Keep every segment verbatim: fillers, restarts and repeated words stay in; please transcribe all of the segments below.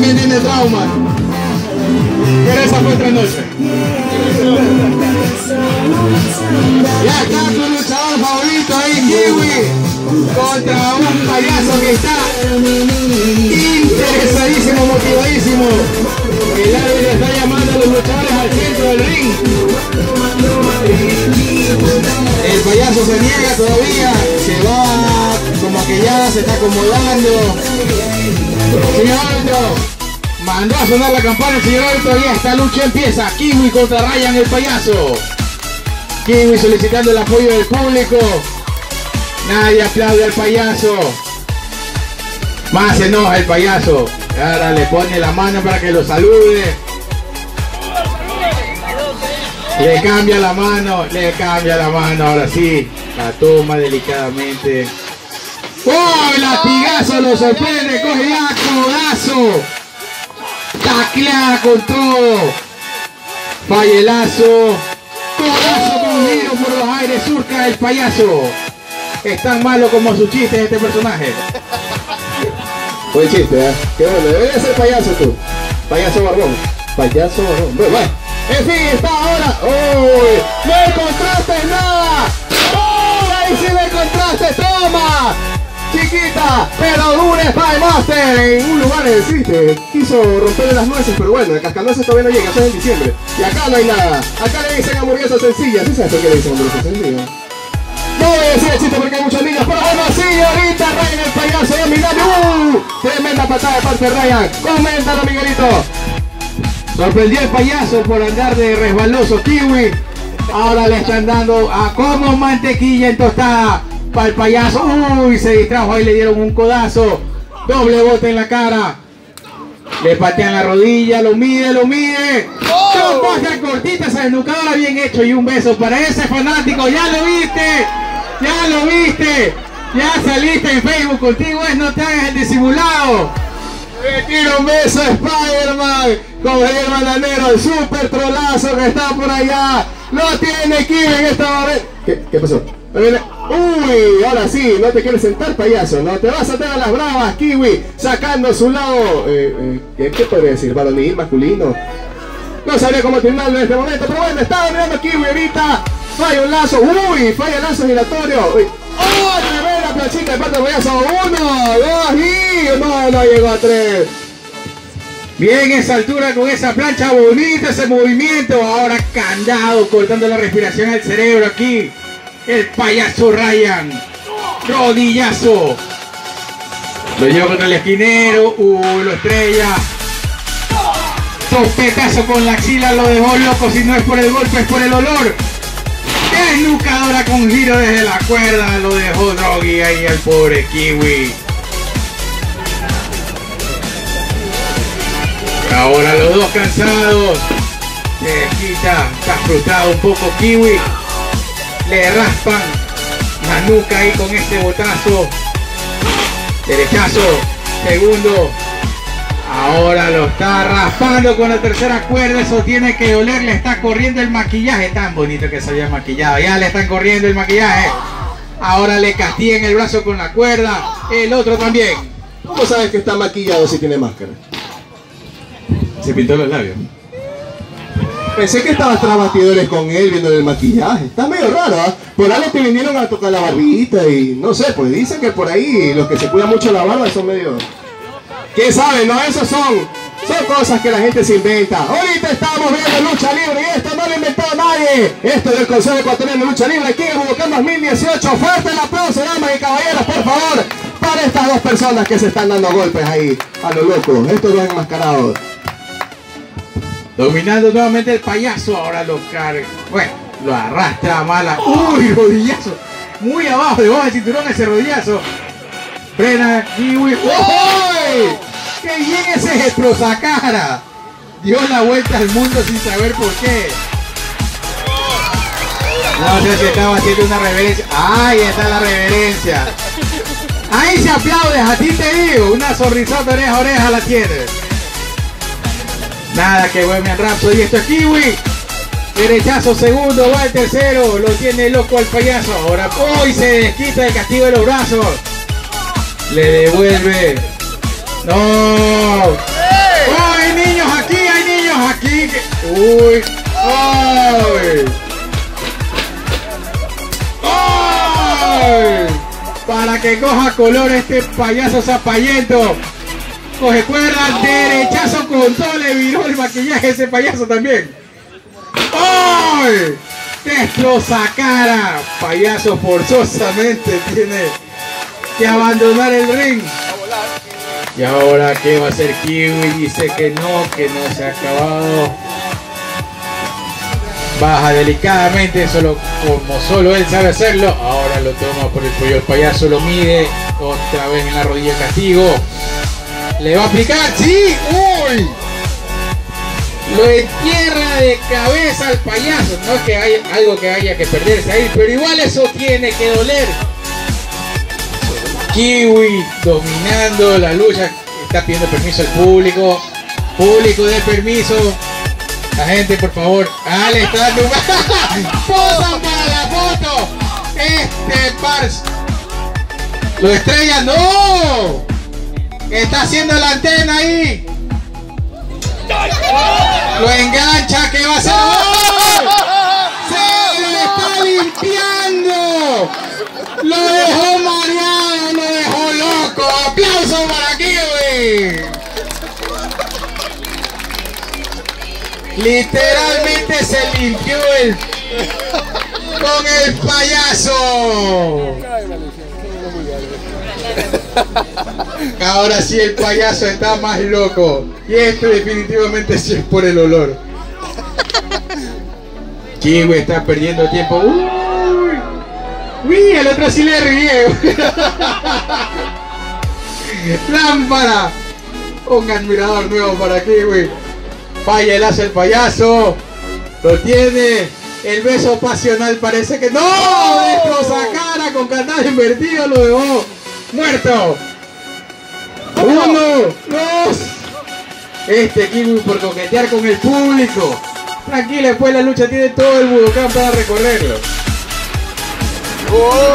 también tiene trauma. Pero esa fue otra noche. Y acá tu luchador favorito ahí, Kiwi, contra un payaso que está interesadísimo, motivadísimo. El árbitro está llamando a los luchadores al centro del ring. El payaso se niega todavía, se va, como que ya se está acomodando. Señor árbitro, mandó a sonar la campana el señor árbitro y esta lucha empieza. Kiwi contra Ryan el payaso. Kiwi solicitando el apoyo del público. Nadie aplaude al payaso. Más se enoja el payaso. Ahora le pone la mano para que lo salude. Le cambia la mano, le cambia la mano, ahora sí. La toma delicadamente. ¡Oh! El latigazo lo sorprende, coge ya, codazo. Taclea con todo. Fallelazo. Codazo con giro por los aires, surca el payaso. Es tan malo como sus chistes este personaje. Buen chiste, ¿eh? Qué bueno, debería ser payaso tú. Payaso barbón. Payaso barbón. Bueno, bueno. En fin, está ahora. ¡Uy! ¡No encontraste nada! ¡Oh! ¡Ahí sí me encontraste! ¡Toma! Chiquita, pero dura Spy Master. En un lugar existe. Quiso romperle las nueces, pero bueno, el cascanueces todavía no llega, hasta en diciembre. Y acá no hay nada. Acá le dicen hamburguesas sencillas. ¿Sí sabes por qué le dicen hamburguesas sencillas? No voy a decir el chiste porque hay muchos niños, pero bueno, sí, ahorita Ryan el payaso dominando. ¡Uh! Tremenda patada de parte de Ryan. Coméntalo, Miguelito. Sorprendió el payaso por andar de resbaloso Kiwi. Ahora le están dando a como mantequilla en tostada para el payaso. Uy, se distrajo ahí, le dieron un codazo. Doble bote en la cara. Le patean la rodilla, lo mide, lo mide. Dos bajas cortitas a desnucadora, bien hecho. Y un beso para ese fanático. Ya lo viste, ya lo viste. Ya saliste en Facebook, contigo es no te hagas el disimulado. Le tira un beso a Spider-Man con el bananero, el super trolazo que está por allá. Lo tiene Kiwi en esta momento. ¿Qué, ¿Qué pasó? Uy, ahora sí, no te quieres sentar, payaso. No te vas a dar a las bravas, Kiwi, sacando su lado. Eh, eh, ¿qué, ¿Qué podría decir? Varonil, masculino. No sabría cómo terminarlo en este momento, pero bueno, está dominando Kiwi ahorita. Falla un lazo. Uy, falla el lazo giratorio. Uy. ¡Oh! Tremenda planchita de parte del payaso. Uno, dos y... No, no llegó a tres. Bien esa altura con esa plancha, bonito ese movimiento. Ahora candado, cortando la respiración al cerebro aquí. El payaso Ryan. Rodillazo. Lo lleva contra el esquinero. Uh, lo estrella. Topetazo con la axila, lo dejó loco. Si no es por el golpe, es por el olor. Desnucadora con giro desde la cuerda. Lo dejó Droggy ahí al pobre Kiwi. Ahora los dos cansados. Se quita, está frustrado un poco Kiwi. Le raspan la nuca ahí con este botazo. Derechazo, segundo. Ahora lo está raspando con la tercera cuerda. Eso tiene que doler. Le está corriendo el maquillaje. Tan bonito que se había maquillado. Ya le están corriendo el maquillaje. Ahora le castigan el brazo con la cuerda. El otro también. ¿Cómo sabes que está maquillado si tiene máscara? Se pintó los labios. Pensé que estabas tras bastidores con él viéndole el maquillaje. Está medio raro, ¿eh? Por algo te vinieron a tocar la barbita y no sé, pues dicen que por ahí los que se cuidan mucho la barba son medio... ¿Quién sabe? No, esos son, son cosas que la gente se inventa. Ahorita estamos viendo lucha libre y esto no lo inventó nadie. Esto es del Consejo Ecuatoriano de Lucha Libre aquí en Budokan dos mil dieciocho. Fuerte el aplauso, damas y caballeros, por favor, para estas dos personas que se están dando golpes ahí a lo loco. Estos dos enmascarados. Dominando nuevamente el payaso, ahora lo carga. Bueno, lo arrastra a mala. Uy, rodillazo. Muy abajo, debajo del cinturón ese rodillazo. Frena Kiwi. ¡Uy! ¡Qué bien ese estrozacara! Dio la vuelta al mundo sin saber por qué. No sé si estaba haciendo una reverencia. ¡Ahí está la reverencia! Ahí se aplaude, a ti te digo. Una sonrisota oreja a oreja la tienes. Nada que Bohemian Rhapsody. Y esto es Kiwi. Derechazo segundo, va el tercero. Lo tiene loco al payaso. Ahora hoy se desquita el castigo de los brazos. Le devuelve. No. Uy. ¡Ay! ¡Ay! Para que coja color este payaso zapallento. Coge cuerda, derechazo con todo, le viró el maquillaje ese payaso también. ¡Ay! Destroza cara. Payaso forzosamente tiene que abandonar el ring. Y ahora, ¿qué va a hacer Kiwi? Dice que no, que no se ha acabado. Baja delicadamente, solo como solo él sabe hacerlo. Ahora lo toma por el cuello, el payaso lo mide. Otra vez en la rodilla de castigo. Le va a aplicar, sí, uy. Lo entierra de cabeza al payaso. No es que haya algo que haya que perderse ahí, pero igual eso tiene que doler. Kiwi dominando la lucha. Está pidiendo permiso al público. Público de permiso. La gente, por favor. Ah, le está dando ¡Posa para la foto! Este Pars lo estrella. ¡No! Está haciendo la antena ahí. Lo engancha. ¿Qué va a hacer? ¡Oh! ¡Se lo está limpiando! Lo dejó mareado, lo dejó loco. ¡Aplauso para Kiwi! Literalmente se limpió el con el payaso. Ahora sí el payaso está más loco. Y esto definitivamente sí es por el olor. Kiwi está perdiendo tiempo. Uy, uy, el otro sí le ríe. Lámpara. Un admirador nuevo para Kiwi. Falla el hace el payaso. Lo tiene. El beso pasional parece que... ¡No! Destroza cara con candado invertido. Lo dejó muerto. Uno, dos. Este Kiwi por coquetear con el público. Tranquilo, después la lucha tiene todo el Budokan para recorrerlo. Oh.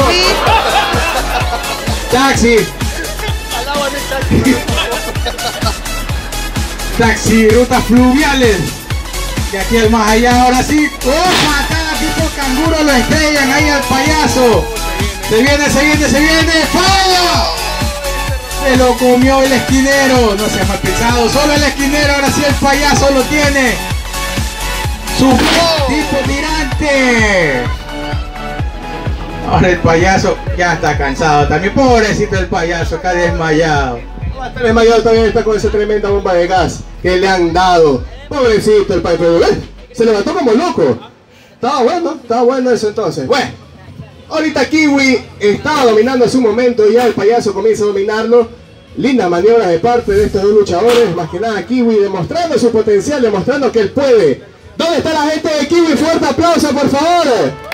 Taxi. Taxi, rutas fluviales. De aquí al más allá, ahora sí. ¡Oh! Patada tipo canguro, lo estrellan ahí al payaso. Se viene, se viene, se viene. ¡Falla! Se lo comió el esquinero. No sea mal pensado, solo el esquinero. Ahora sí el payaso lo tiene. Su tipo tirante. Ahora el payaso ya está cansado también. Pobrecito el payaso, está desmayado. Está desmayado, también está con esa tremenda bomba de gas que le han dado. Pobrecito el payaso. Se levantó como loco. Estaba bueno, estaba bueno eso entonces. Bueno, ahorita Kiwi estaba dominando en su momento y ya el payaso comienza a dominarlo. Linda maniobra de parte de estos dos luchadores. Más que nada Kiwi demostrando su potencial, demostrando que él puede. ¿Dónde está la gente de Kiwi? Fuerte aplauso, por favor.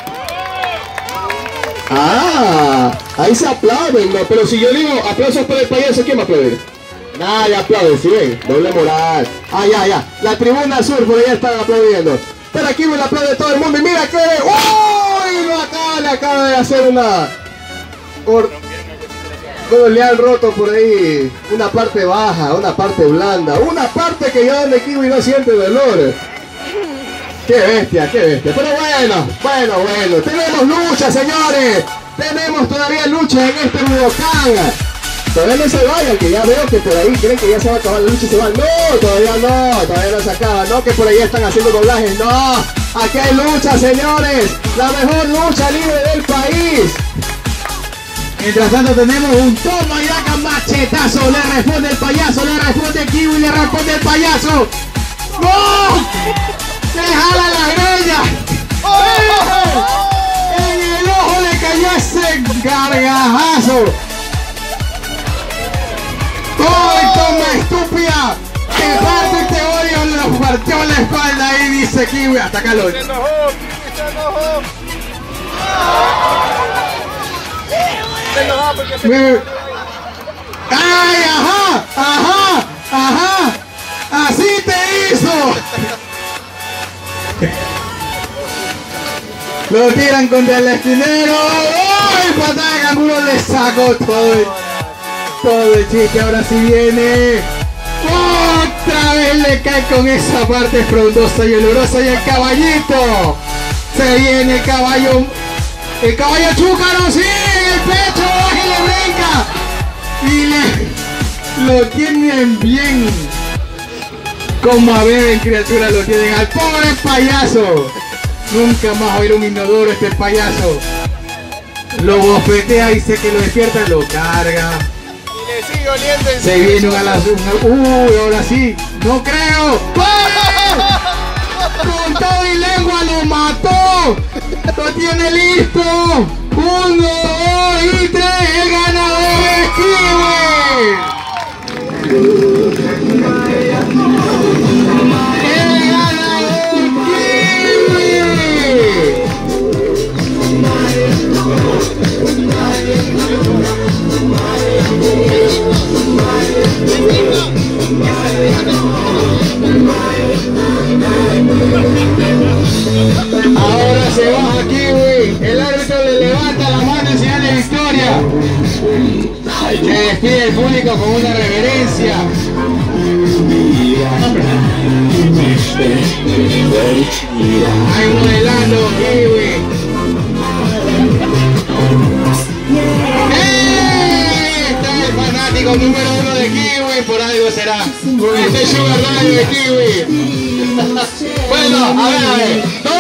Ah, ahí se aplauden, ¿no? Pero si yo digo aplausos para el payaso, ¿quién va a aplaudir? Nadie aplaude, ¿sí ven? Doble moral. Ah, ya, ya. La tribuna sur por allá están aplaudiendo. Pero aquí me la aplaude todo el mundo y mira que... ¡Uy! Lo acaba, le acaba de hacer una... Por... Bueno, le han roto por ahí una parte baja, una parte blanda, una parte que ya donde Kiwi no siente dolor. ¡Qué bestia, qué bestia! Pero bueno, bueno, bueno. Tenemos lucha, señores. Tenemos todavía lucha en este Budokan. Todavía no se vayan, que ya veo que por ahí creen que ya se va a acabar la lucha y se van. No, todavía no, todavía no se acaba. No, que por ahí están haciendo doblajes. No, aquí hay lucha, señores. La mejor lucha libre del país. Mientras tanto tenemos un toma y daca machetazo. Le responde el payaso, le responde Kiwi, le responde el payaso. ¡No! ¡Se jala la greña! ¡Oh! En el ojo le cayó ese gargajazo. ¡Ay, toma estúpida! ¡Que parte te odio! Le partió la espalda ahí, dice Kiwi. Hasta acá lo... Se enojó, se enojó. Se enojó porque se... ¡Ay, ajá! ¡Ajá! ¡Ajá! ¡Así te hizo! Lo tiran contra el esquinero. ¡Ay! Patada de canguro, le sacó todo el, todo el chiste. Ahora sí viene. Otra vez le se cae con esa parte frondosa y olorosa y el caballito. Se viene el caballo. El caballo chúcaro, sí, en el pecho, y le brinca. Y le, lo tienen bien. Como a ver en criatura lo tienen al pobre payaso. Nunca más va a ir un inodoro este payaso. Lo bofetea y sé que lo despierta, lo carga. Y le sigue oliendo en Se viene a las uy, ahora sí, no creo. Con todo y lengua lo mató. Lo tiene listo. Uno, dos y tres. El ganador es Kiwi. El ganador Kiwi. Ahora se baja Kiwi, el árbitro le levanta la mano en señal de victoria. Se despide el público con una reverencia. Ahí modelando Kiwi. ¡Eh! Está el fanático número uno de Kiwi, por algo será. Con este Sugar Radio de Kiwi. Bueno, a ver, a ver.